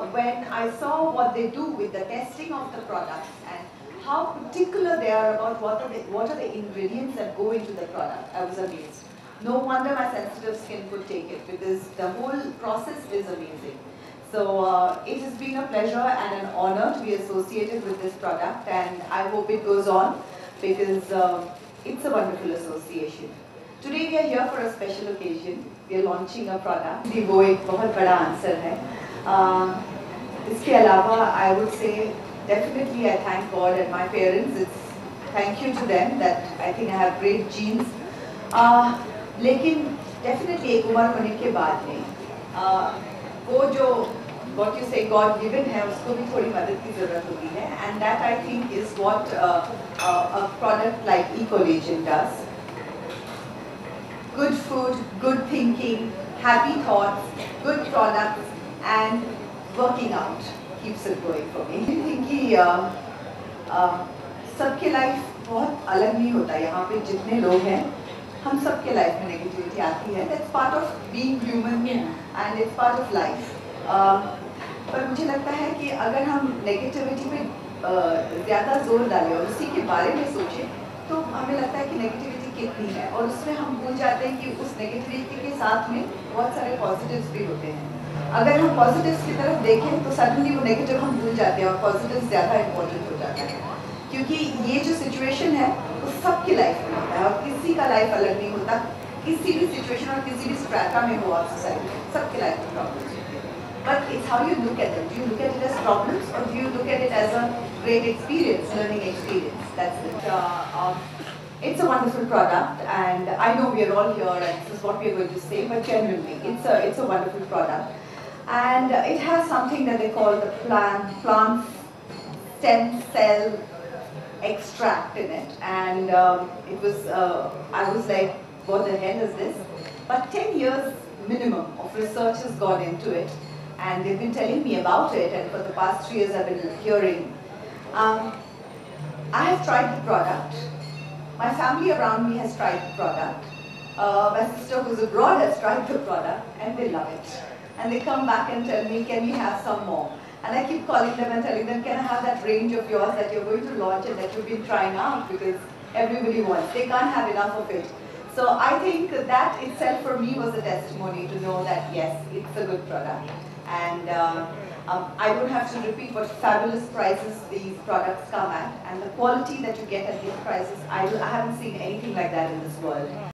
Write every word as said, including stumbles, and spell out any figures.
when I saw what they do with the testing of the products and how particular they are about what are the, what are the ingredients that go into the product, I was amazed. No wonder my sensitive skin could take it, because the whole process is amazing. So uh, it has been a pleasure and an honor to be associated with this product, and I hope it goes on, because uh, it's a wonderful association. Today we are here for a special occasion. We are launching a product. वो एक बहुत बड़ा answer है. Uh, इसके अलावा I would say definitely I thank God and my parents. It's thank you to them that I think I have great genes. Uh, लेकिन definitely एक उम्र होने के बाद में uh, वो जो what you say God given है उसको भी थोड़ी मदद की ज़रूरत होती है, and that I think is what uh, uh, a product like Ecollagen does. Good food, good thinking, happy thoughts, good products, and working out keeps it going for me. I think कि uh, uh, सबके life बहुत अलग नहीं होता. यहाँ पे जितने लोग हैं, हम सबके लाइफ में नेगेटिविटी आती है. That's part of being human, and it's part of life. uh, पर मुझे लगता है कि अगर हम नेगेटिविटी पे uh, ज़्यादा जोर डालें और उसी के बारे में सोचें, तो हमें लगता है कि नेगेटिविटी कितनी है, और उसमें हम भूल जाते हैं कि उस नेगेटिविटी के साथ में बहुत सारे पॉजिटिव्स भी होते हैं. अगर हम पॉजिटिव्स की तरफ देखें तो सडनली वो नेगेटिव हम भूल जाते हैं और पॉजिटिव ज़्यादा इम्पोर्टेंट हो जाता है, क्योंकि ये जो सिचुएशन है वो सबकी लाइफ में होता है और किसी का लाइफ अलग नहीं होता. किसी भी सिचुएशन और किसी भी स्ट्रैटा में हो आप सोसाइटी में, सबके लाइफ में प्रॉब्लम्स होती है. But it's how you look at it. Do you look at it as problems और do you look at it as a great experience, learning experience? That's it. Uh, um, it's a wonderful product, and I know we are all here and this is what we are going to say, but genuinely, it's a, it's a wonderful product. And uh, it has something that they call the plant, plant stem cell extract in it. And um, it was, uh, I was like, what the hell is this? But ten years minimum of research has gone into it, and they've been telling me about it, and for the past three years I've been hearing. Um, I have tried the product. My family around me has tried the product. Uh, my sister who's abroad has tried the product, and they love it. And they come back and tell me, can we have some more? And I keep calling them and telling them, can I have that range of yours that you're going to launch and that you've been trying out, because everybody wants. They can't have enough of it. So I think that itself for me was a testimony to know that yes, it's a good product. And uh, Um, I don't have to repeat what fabulous prices these products come at, and the quality that you get at these prices, I, I haven't seen anything like that in this world.